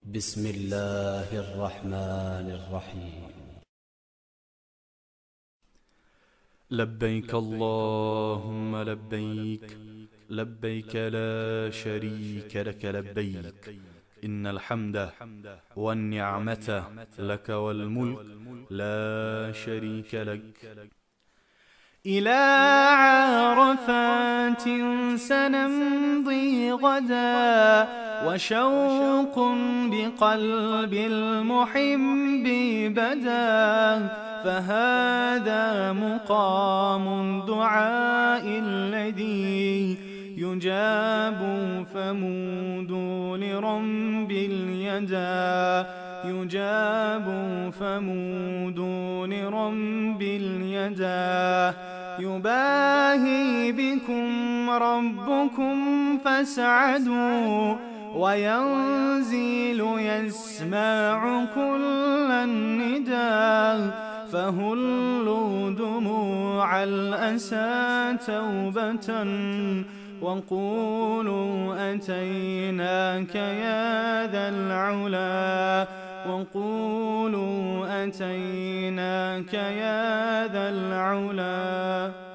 بسم الله الرحمن الرحيم. لبيك اللهم لبيك، لبيك لا شريك لك لبيك، إن الحمد والنعمة لك والملك لا شريك لك. إلى عرفات سنمضي غدا، وشوق بقلب المحب بدا، فهذا مقام الدعاء الذي يجاب فمود لرب اليدا، يجاب فمود لرب اليدا. يباهي بكم ربكم فاسعدوا، وينزل يسمع كل النداء، فهلوا دموع الأسى توبة، وقولوا أتيناك يا ذا العلا، وقولوا أتيناك يا ذا العلا.